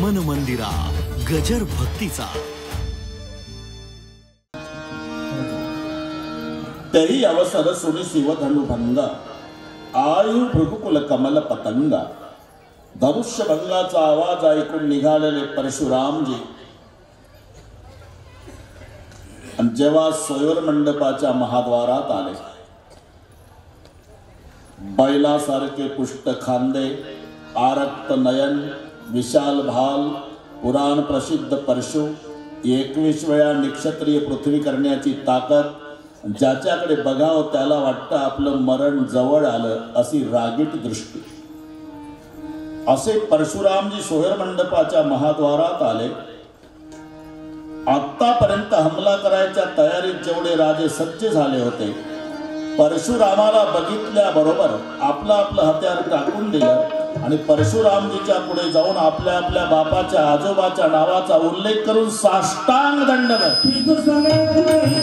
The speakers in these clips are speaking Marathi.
मन मंदिरा गजर भक्तीचा। तरी अवसर सुनी शिवधनुभंग आयु भृगुकुल कमल पतंगा। धनुष्य भंगाचा आवाज ऐकून निघालेले परशुरामजी जेव्हा स्वयंवर मंडपाच्या महाद्वारात आले, बैलासारखे पुष्ट खांदे, आरक्त नयन, विशाल भाल, पुराण प्रसिद्ध परशु, 21 वेळा निक्षत्रिय पृथ्वी करण्याची ताकद, ज्याच्याकडे बघावं त्याला वाटतं आपलं मरण जवळ आलं अशी रागीट दृष्टी, असे परशुरामजी सोहेर मंडपाच्या महाद्वारात आले। आतापर्यंत हमला करायच्या तयारीत जेवढे राजे सज्ज झाले होते, परशुरामाला बघितल्याबरोबर आपलं आपलं हत्यार टाकून दिलं आणि परशुरामजीच्या पुढे जाऊन आपल्या आपल्या बापाच्या आजोबाच्या नावाचा उल्लेख करून साष्टांग दंडवत।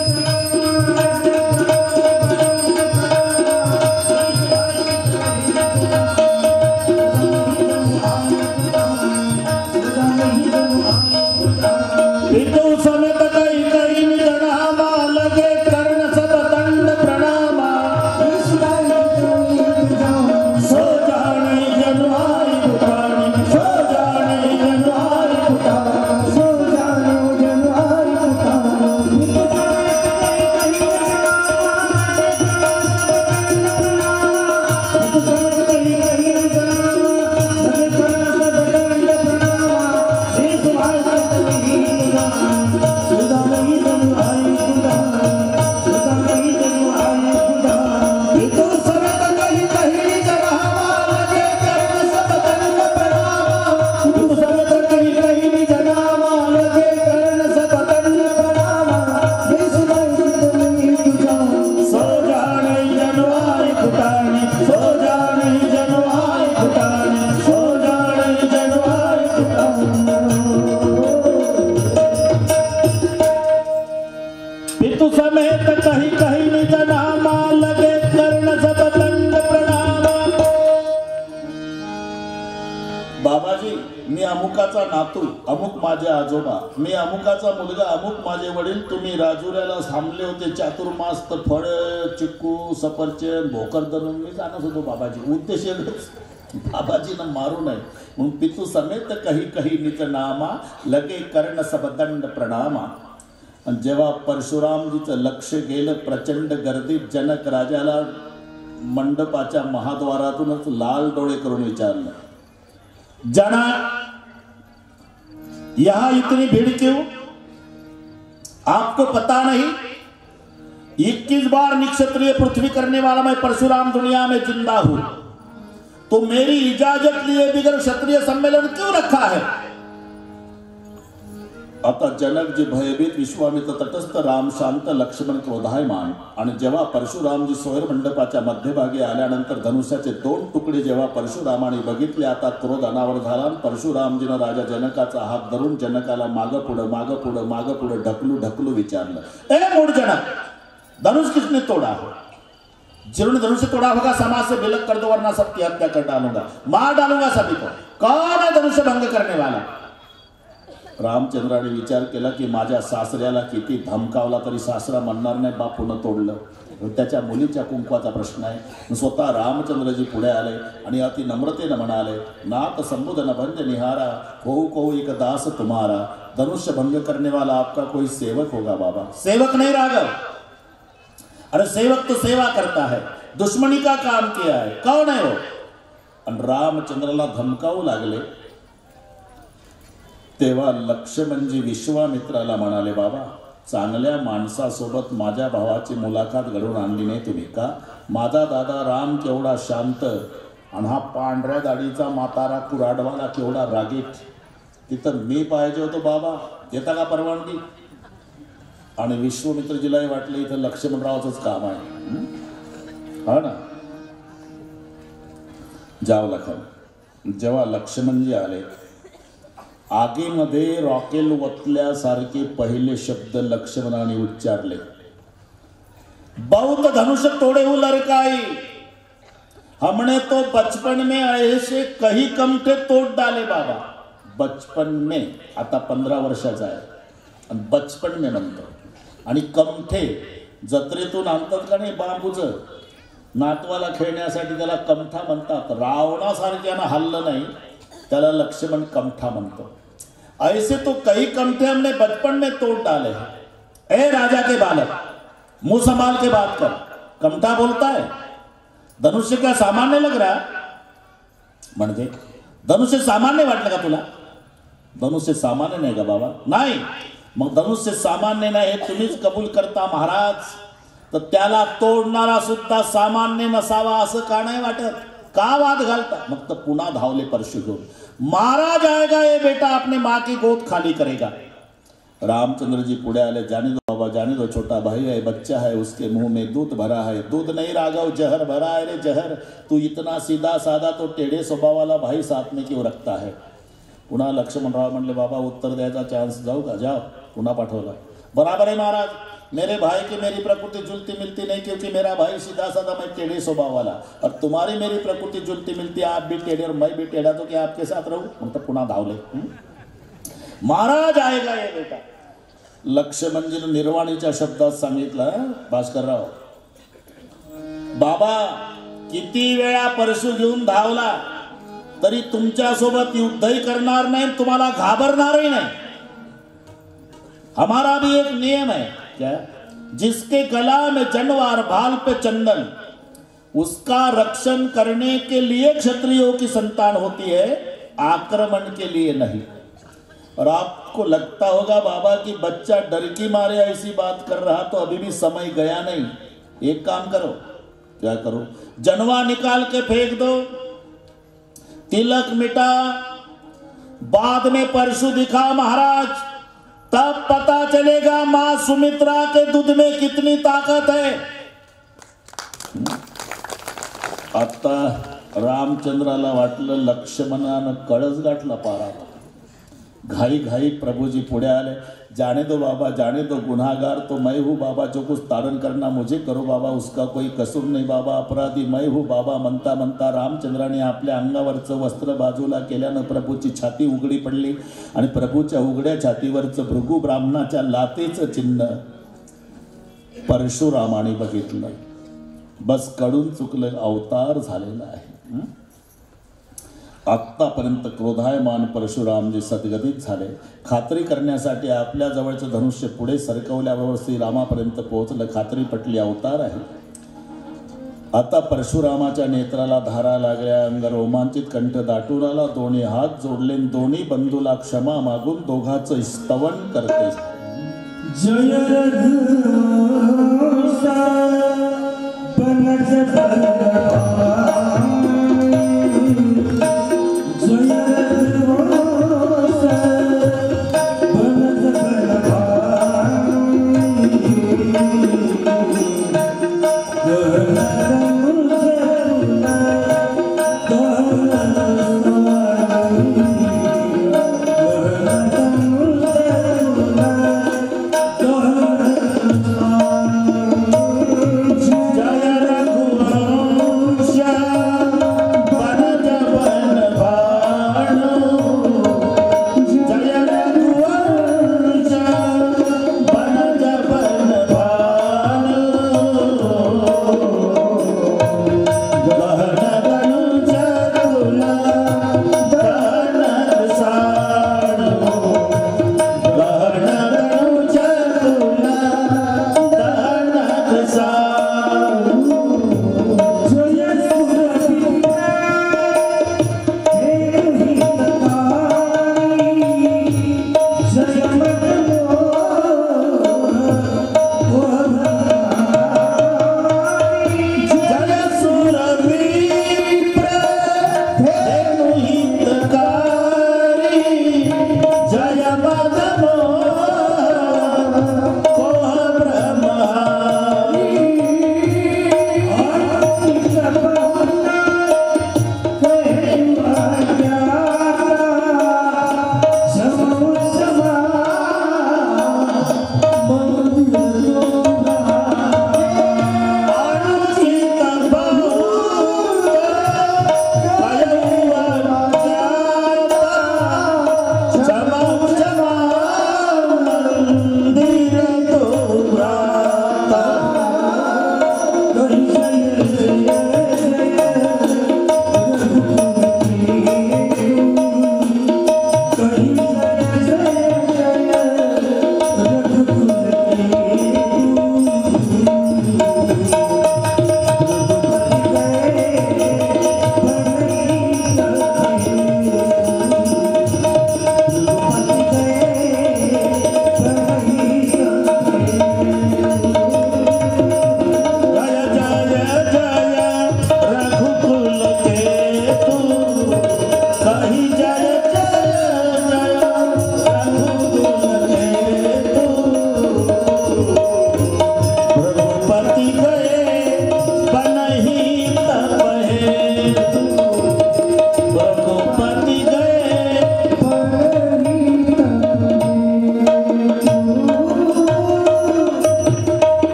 बाबाजी, मी अमुकाचा नातू, अमुक माझे आजोबा, मी अमुकाचा मुलगा, अमुक माझे वडील, तुम्ही राजुऱ्याला थांबले होते चातुर्मास तर फळ, चिक्कू, सफरचंद, भोकर धरून मी जाणत होतो बाबाजी। उद्देश बाबाजीनं मारू नये म्हणून पितू समेत काही काही निज नामा लगे कर्ण सबदंड प्रणामा। आणि जेव्हा परशुरामजीचं लक्ष गेलं प्रचंड गर्दीत, जनक राजाला मंडपाच्या महाद्वारातूनच लाल डोळे करून विचारलं, जनक, यहां इतनी भीड़ क्यों? आपको पता नहीं 21 बार निक्षत्रिय पृथ्वी करने वाला मैं परशुराम दुनिया में जिंदा हूं, तो मेरी इजाजत लिए बिगर क्षत्रिय सम्मेलन क्यों रखा है? आता जनक जी भयभीत, विश्वामित्र तटस्थ, राम शांत, लक्ष्मण क्रोधायमान। आणि जेव्हा परशुरामजी सोहेर मंडपाच्या मध्यभागी आल्यानंतर धनुष्याचे 2 तुकडे जेव्हा परशुरामाने बघितले, आता क्रोध अनावर झाला। परशुरामजीनं राजा जनकाचा हात धरून जनकाला मागं पुढं ढकलू विचारलं, ए मूड जनक, धनुष किसने तोड़ा? जिन्होंने धनुष से तोड़ा होगा समाज से विलग कर दो, वरना सबकी हत्या कर डालूंगा, मार डालूंगा सभी को। कौन है धनुष भंग करने वाला? रामचंद्राने विचार केला की माझ्या सासऱ्याला किती धमकावला तरी सासरा म्हणणार नाही बापून तोडलं, त्याच्या मुलीच्या कुंकवाचा प्रश्न आहे। स्वतः रामचंद्रजी पुढे आले आणि अति नम्रतेने म्हणाले, नाथ संबोधन भंज निहारा, को एक दास तुम्हारा, धनुष्य भंग करने वाला आपका कोई सेवक होगा बाबा। सेवक नहीं राघव, अरे सेवक तो सेवा करता है, दुश्मनी का काम किया है, कौन है वो? आणि रामचंद्राला धमकावू लागले तेव्हा लक्ष्मणजी विश्वामित्राला म्हणाले, बाबा, चांगल्या माणसासोबत माझ्या भावाची मुलाखत घडवून आणली नाही तुम्ही का? माझा दादा राम केवढा शांत आणि हा पांढऱ्या दाढीचा म्हातारा कुराडवाला केवढा रागीट, तिथं मी पाहिजे होतो बाबा, देता का परवानगी? आणि विश्वामित्रजीलाही वाटलं इथं लक्ष्मणरावचंच काम आहे, हा ना, जाव लखन। जेव्हा लक्ष्मणजी आले, आगीमध्ये रॉकेल वतल्यासारखे पहिले शब्द लक्ष्मणाने उच्चारले, बहुत धनुष तोड़े हूं लड़काई, हमने तो बचपन में ऐसे कहीं कम थे तोड़ डाले बाबा। बचपन में, आता 15 वर्षाचा आहे आणि बचपन में म्हणतो. आणि कमठे जत्रेतून आणतात का नाही बांबूचं, नातवाला खेळण्यासाठी त्याला कमठा म्हणतात. रावणासारख्यानं हल्लं नाही त्याला लक्ष्मण कमठा म्हणतो. ऐसे तो कई कमठे हमने बचपन में तोड़ डाले हैं. ए राजा के बालक, मुंह संभाल के बात कर. कमठा बोलता है, धनुष्य का सामान्य लग रहा. म्हणजे धनुष्य सामान्य वाटलं का तुला? धनुष्य सामान्य नाही का बाबा? नाही. मग धनुष्य सामान्य नाही हे तुम्हीच कबूल करता महाराज, तर त्याला तोडणारा सुद्धा सामान्य नसावा असं का नाही वाटत? का वाद घालता? मग तर पुन्हा धावले परशु घेऊन. मारा जाएगा ये बेटा, अपने माँ की गोद खाली करेगा. रामचंद्र जी पुढे आले. जाने दो बाबा, जाने दो, छोटा भाई है, बच्चा है, उसके मुंह में दूध भरा है. दूध नहीं राघव, जहर भरा है रे जहर. तू इतना सीधा साधा तो टेढ़े स्वभाव वाला भाई साथ में क्यों रखता है? पुन्हा लक्ष्मणराव म्हणले बाबा उत्तर द्यायचा चान्स जाऊ का? जाओ. पुन्हा पाठवला. बराबर है महाराज, मेरे भाई की मेरी प्रकृति जुलती मिलती नहीं, क्योंकि मेरा भाई सीधा साधा, मैं टेढ़े स्वभाव वाला, और तुम्हारी मेरी प्रकृति जुलती मिलती, आप भी टेढ़े और मैं भी टेढ़ा, तो क्या आपके साथ रहूं? मतलब पुन्हा धावले. महाराज आएगा ये बेटा. लक्ष्मणजीने निर्वाणीच्या शब्दात सांगितलं, भास्करराव बाबा किती वेळा परशु घेऊन धावला तरी तुमच्यासोबत युद्धही करणार नाही, तुम्हाला घाबरणारही नाही. हमारा भी एक नियम है. क्या? जिसके गला में जनवार, भाल पे चंदन, उसका रक्षण करने के लिए क्षत्रियों की संतान होती है, आक्रमण के लिए नहीं. और आपको लगता होगा बाबा कि बच्चा डर की मारे ऐसी बात कर रहा, तो अभी भी समय गया नहीं. एक काम करो. क्या करो? जनवा निकाल के फेंक दो, तिलक मिटा, बाद में परशु दिखा महाराज, तब पता चलेगा मां सुमित्रा के दूध में कितनी ताकत है. आता रामचंद्राला वाटलं लक्ष्मणानं कळस गाठला पारा. घाई घाई प्रभुजी पुढे आले. जाने दो बाबा, जाने दो, गुनाहगार तो मैं हूँ बाबा, जो कुछ तारण करना मुझे करो बाबा, उसका कोई कसूर नहीं बाबा, अपराधी मैं हूँ बाबा. म्हणता म्हणता रामचंद्राने आपल्या अंगावरचं वस्त्र बाजूला केल्यानं प्रभूची छाती उघडी पडली आणि प्रभूच्या उघड्या छातीवरचं भृगु ब्राह्मणाच्या लातेचं चिन्ह परशुरामाने बघितलं. बस कडून चुकलं, अवतार झालेला आहे. आत्तापर्यंत क्रोधायमान परशुरामजी सद्गतीत झाले. खात्री करण्यासाठी आपल्या जवळचं धनुष्य पुढे सरकवल्याबरोबर श्रीरामापर्यंत पोहोचलं. खात्री पटली, अवतार आहे. आता परशुरामाच्या नेत्राला धारा लागल्या, अंग रोमांचित, कंठ दाटून आला. दोन्ही हात जोडले, दोन्ही बंधूला क्षमा मागून दोघांचं स्तवन करते. जय जय रघुवंश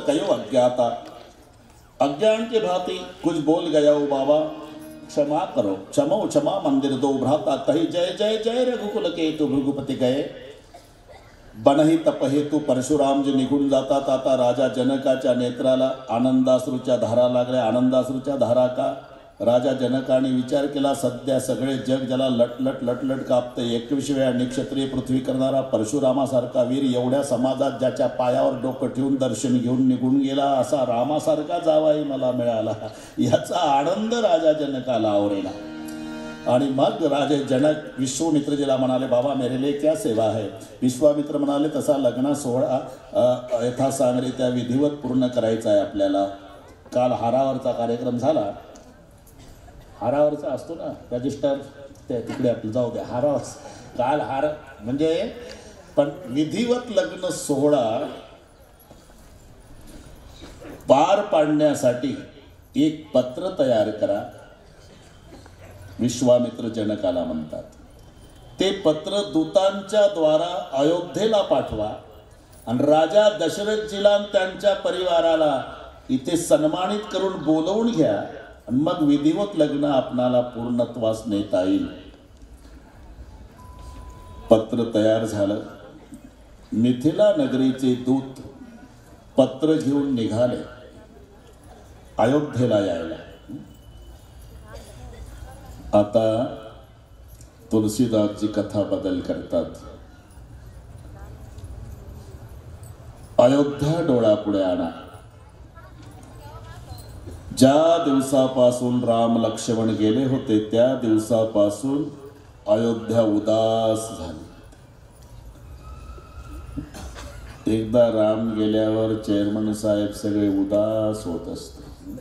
कयो अज्ञाता, अज्ञान के भांति कुछ बोल गया हो बाबा, क्षमा करो। क्षमो क्षमा मंदिर दो भ्राता, कही जय जय जय रघुकुल के तू भृगुपति गए। बनही तपहेतू परशुराम जे निघून जाता ताता राजा जनकाच्या नेत्राला आनंदाश्रूच्या धारा लागल्या। आनंदाश्रूच्या धारा का? राजा जनकाने विचार केला, सध्या सगळे जग ज्याला लटलट लटलट कापते, 21व्या निक्षत्रिय पृथ्वी करणारा परशुरामासारखा वीर एवढ्या समाजात ज्याच्या पायावर डोकं ठेवून दर्शन घेऊन निघून गेला, असा रामासारखा जावाई मला मिळाला, याचा आनंद राजा जनकाला आवरेला। आणि मग राजे जनक विश्वामित्रजीला म्हणाले, बाबा मेरे लिए क्या सेवा है। विश्वामित्र म्हणाले, तसा लग्न सोहळा यथासांगरीत्या विधिवत पूर्ण करायचा आहे आपल्याला। काल हारावरचा कार्यक्रम झाला, हारावरचा असतो ना रजिस्टर, ते तिकडे आपलं जाऊ द्या, हारावर काल हार म्हणजे, पण विधिवत लग्न सोहळा पार पाडण्यासाठी एक पत्र तयार करा, विश्वामित्र जनकाला म्हणतात। ते पत्र दूतांच्या द्वारा अयोध्येला पाठवा आणि राजा दशरथजीला त्यांच्या परिवाराला इथे सन्मानित करून बोलवून घ्या, आणि मग विधिवत लग्न आपणाला पूर्णत्वास नेता येईल। पत्र तयार झालं, मिथिला नगरीचे दूत पत्र घेऊन निघाले अयोध्येला यायला। आता तुलसीदासजी कथा बदल करतात। अयोध्या डोळ्यापुढे आणा। ज्या दिवसापासून राम लक्ष्मण गेले होते त्या दिवसापासून अयोध्या उदास झाली। एकदा राम गेल्यावर चेअरमन साहेब सगळे उदास होत असते।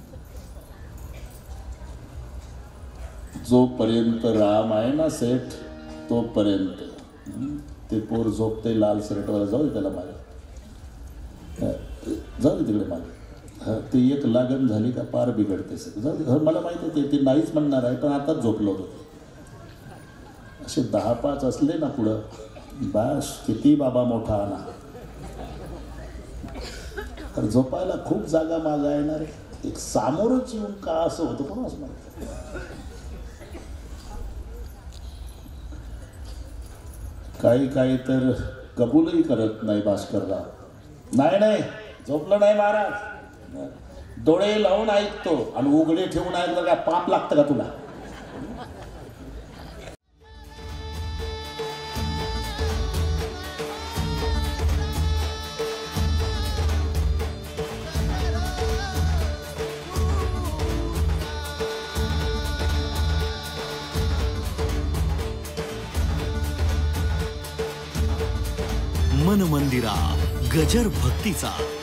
जोपर्यंत राम आहे ना सेठ, तोपर्यंत ते पोर झोपते लाल शर्टवर, जाऊ दे त्याला मागे, जाऊ दे तिकडे मागे, ते एक लागण झाली का पार बिघडते सगळं। मला माहिती आहे ते नाहीच म्हणणार आहे, पण आताच झोपलो होतो। असे 10-5 असले ना पुढं, बास किती बाबा मोठा आणा, तर झोपायला खूप जागा मागा येणार आहे। एक सामोरच येऊन का असं होतं कोणाच माहिती। काही काही तर कबूलही करत नाही भास्करराव, नाही नाही झोपलं नाही महाराज, डोळे लावून ऐकतो आणि उघडे ठेवून ऐकलं का पाप लागतं का तुला। मन मंदिरा गजर भक्तीचा।